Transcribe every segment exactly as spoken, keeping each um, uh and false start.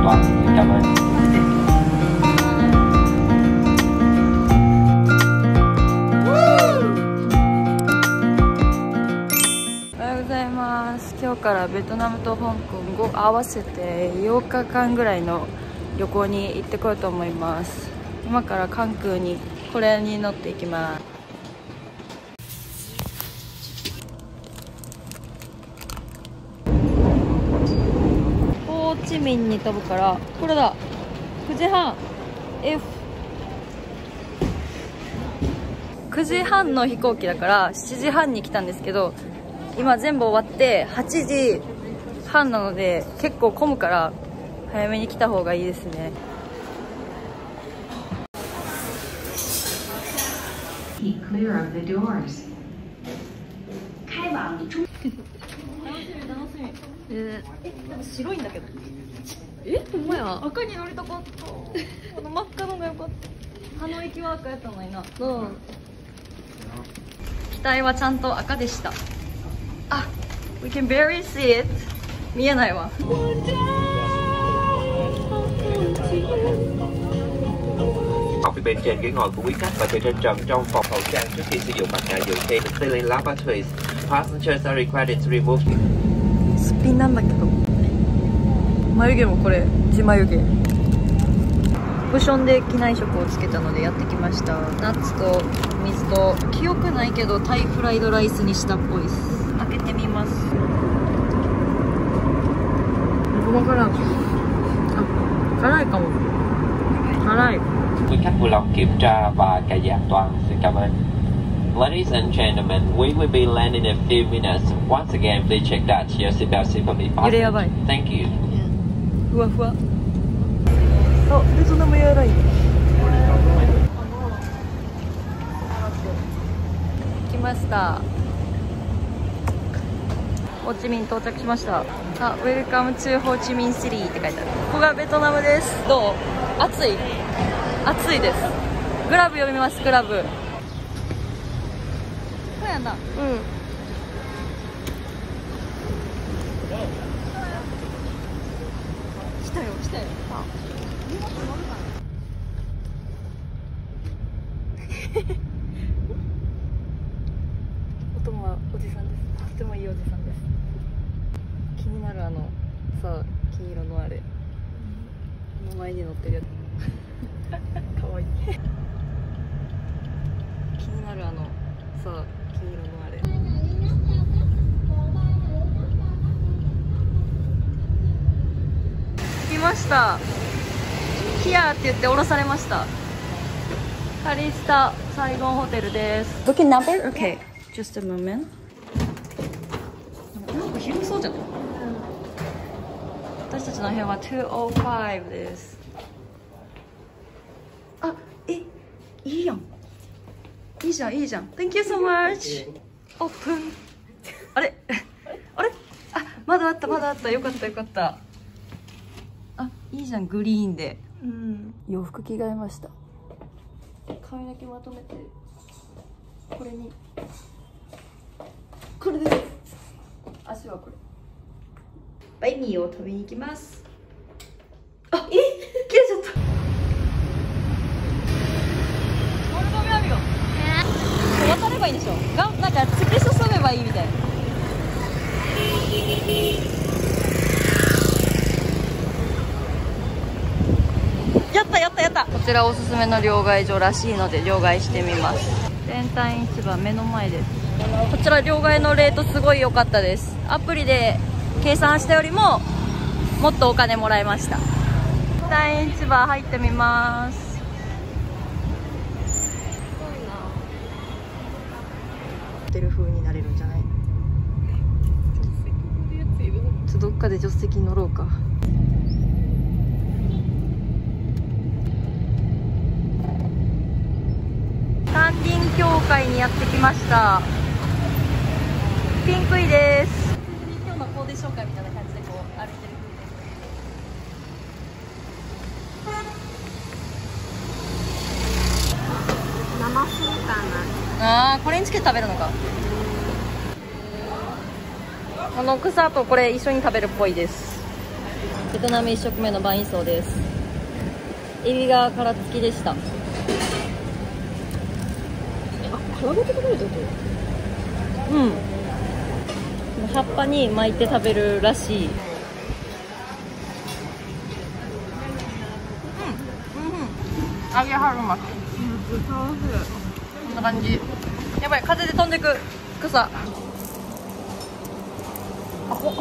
Vâng, xin cảm ơn. 今日からベトナムと香港を合わせてようかかんぐらいの旅行に行ってこようと思います。今から関空にこれに乗っていきます。ホーチミンに飛ぶからこれだ、くじはん F くじはんの飛行機だからしちじはんに来たんですけど、今全部終わってはちじはんなので結構混むから早めに来た方がいいですね。えー、白いんだけど、え、ほんまや、赤に乗りたかった。この真っ赤のがよかった。ハノイキは赤やったのにな。うん、機体はちゃんと赤でした。あ、we can barely see it。 見えないわ。 Học phía bên trên ghế ngồi của quý khách và chờ trên trần trong phòng khẩu trang trước khi sử dụng mặt nạ dự thi. Ceiling lavatories. Passengers are required to remove. すっぴんなんだけど、眉毛もこれ地眉毛。オプションで機内食をつけたのでやってきました。ナッツと水と、記憶ないけどタイフライドライスにしたっぽいです。開けてみます。わからん。あ、辛いかも。辛い。 Quý khách vui lòng kiểm tra và cài giảng toàn. Xin cảm ơn. Ladies and gentlemen, we will be landing in a few minutes. Once again, please check that your seatbelt safely fastened. Thank you. ふわふわ。あ、ベトナムエアライン。来ました。ホーチミン到着しました。あ、Welcome to ホーチミンシティって書いてある。ここがベトナムです。どう？暑い？暑いです。グラブ読みます。グラブ。こうやんな。うん。来たよ、来たよ。あ、荷物乗るかな。お供はおじさんです。とてもいいおじさんです。気になるあのさあ、金色のあれの前に乗ってるやつかわいい。気になるあのさあ、金色のあれ。来ました。ヒアーって言って降ろされました。カリスタサイゴンホテルです。Booking number? Okay, just a moment. なんか広そうじゃない？私たちの部屋はにひゃくごです。あ、え、いいやん。いいじゃん、いいじゃん。Thank you so much. オープン。あれあれ、あ、まだあった、まだあった。よかった、よかった。あ、いいじゃん、グリーンで。うん。洋服着替えました。髪の毛まとめて。これに。これです。足はこれ。バイミーを食べに行きます。あ、え、切れちゃった。モルゴミアミよ。渡ればいいんでしょ。が、なんか突き進めばいいみたいな。やったやったやった。こちらおすすめの両替所らしいので両替してみます。全体市場目の前です。こちら両替のレートすごい良かったです。アプリで計算したよりももっとお金もらいました。大市場入ってみます。ホテル風になれるんじゃない？ちょっとどっかで助手席に乗ろうか。山林協会にやってきました。ピンクイです。今日のコーデ紹介みたいな感じでこう歩いてる風景。生そうかな。あー、これにつけて食べるのか。この草とこれ一緒に食べるっぽいです。 ベトナムいっ食目のバンイソーです。エビが殻付きでした。あ、殻ごと食べるってこと？うん。葉っぱに巻いて食べるらしい。うん、うん、揚げ春巻き。うん、こんな感じ。やばい、風で飛んでく草。あ、ほっ。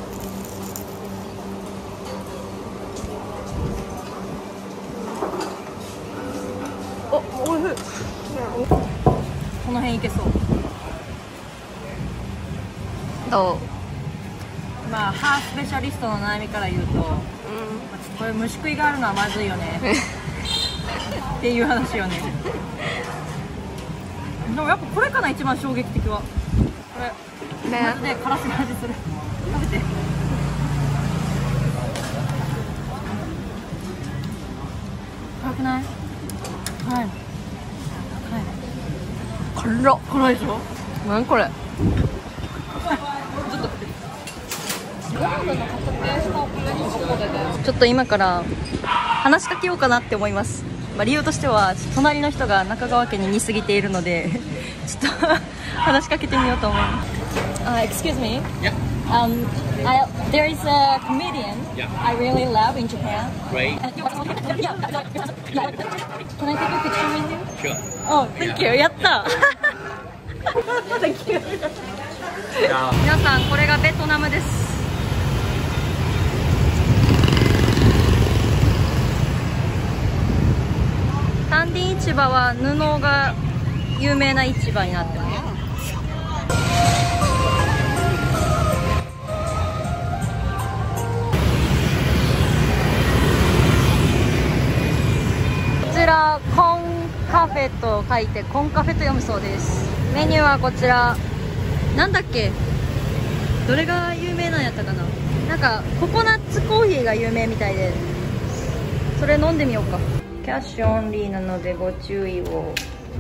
お、おいしい。この辺いけそう。どう？まあ歯スペシャリストの悩みから言うと、うん、これ虫食いがあるのはまずいよねっていう話よね。でもやっぱこれかな、一番衝撃的はこれ、ね、マジでカラスの味する。食べて。辛くない？はいはい。辛っ。辛いでしょ。何これ。ちょっと今から話しかけようかなって思います。まあ、理由としては隣の人が中川家に似すぎているのでちょっと話しかけてみようと思います。Uh, excuse me. Yeah. Um, I, there is a comedian Yeah. I really love in Japan. Great. Can I take a picture with you? Sure. Oh, thank you. やった。Thank you. 皆さん、これがベトナムです。タンディ市場は布が有名な市場になってます。こちらコンカフェと書いてコンカフェと読むそうです。メニューはこちら、なんだっけ、どれが有名なんやったかな。なんかココナッツコーヒーが有名みたいで、それ飲んでみようか。キャッシュオンリーなのでご注意を。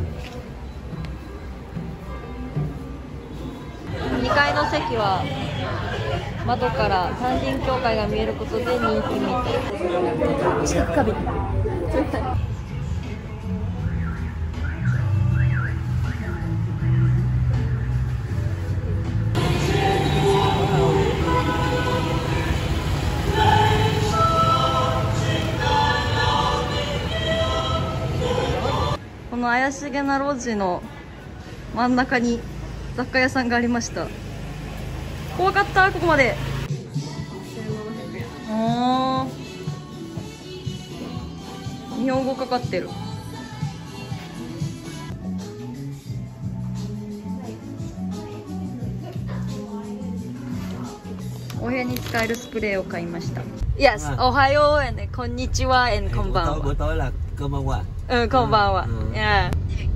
にかいの席は窓からタンディン教会が見えることで人気みたい。近くカビこの怪しげな路地の真ん中に雑貨屋さんがありました。怖かった、ここまで。あー、日本語かかってる。お部屋に使えるスプレーを買いました。Yes、おはよう、and こんにちは、and こんばんは。 Buổi tối là cơm ăn qua. うん、こんばんは。Yeah。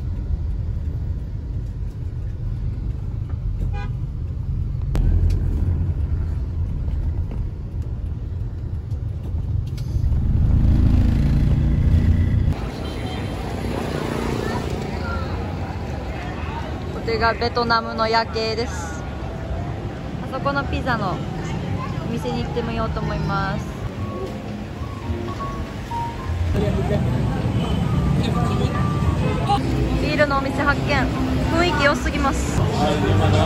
これがベトナムの夜景です。あそこのピザのお店に行ってみようと思います。ビールのお店発見。雰囲気良すぎます。ビー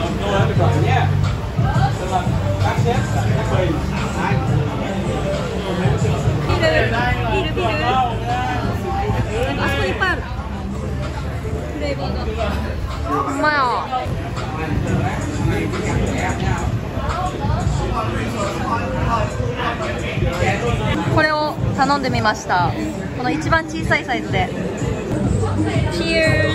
ルビールビール、あそこいっぱいある。フレーバーがほんまや。これを頼んでみました。この一番小さいサイズで。Cheers。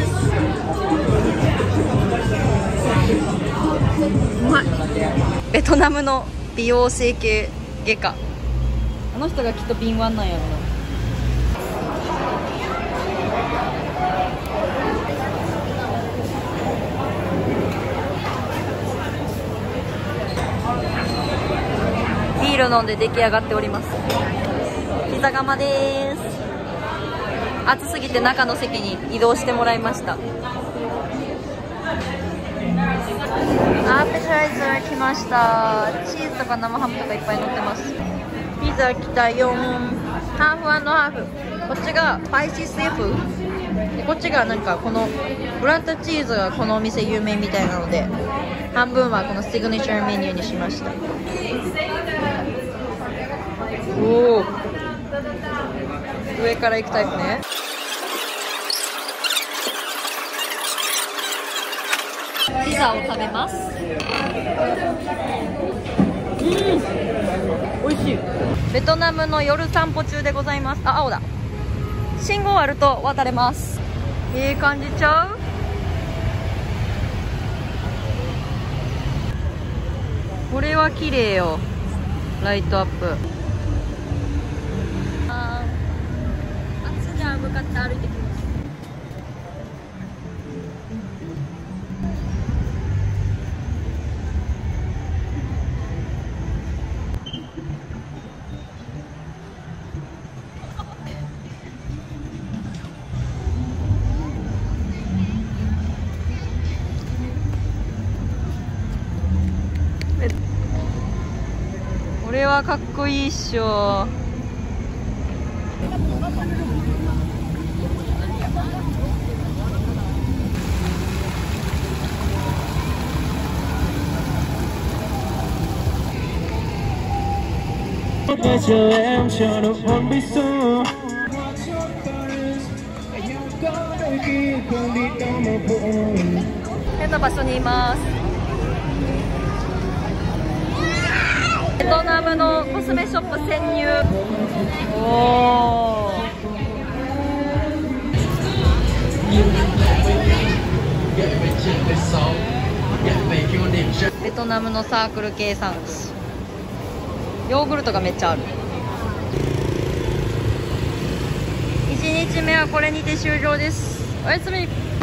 うまい。ベトナムの美容整形外科。あの人がきっと敏腕なんやろな。ビール飲んで出来上がっております。ピザ窯です。暑すぎて中の席に移動してもらいました。アペタイザー来ました。チーズとか生ハムとかいっぱい乗ってます。 ピザ来たよん。ハーフ&ハーフ。こっちがスパイシーシーフー。でこっちがなんかこのブラッドチーズがこのお店有名みたいなので、半分はこのシグネチャーメニューにしました。おお、上から行くタイプね。ピザを食べます。うん、美味しい。ベトナムの夜散歩中でございます。あ、青だ。信号あると渡れます。いい感じちゃう？これは綺麗よ。ライトアップ。ああっちに向かって歩いてきます。これはかっこいいっしょ。変な場所にいます。ベトナムのコスメショップ潜入。おー、ベトナムのサークル系産地。ヨーグルトがめっちゃある。いちにちめはこれにて終了です。おやすみ。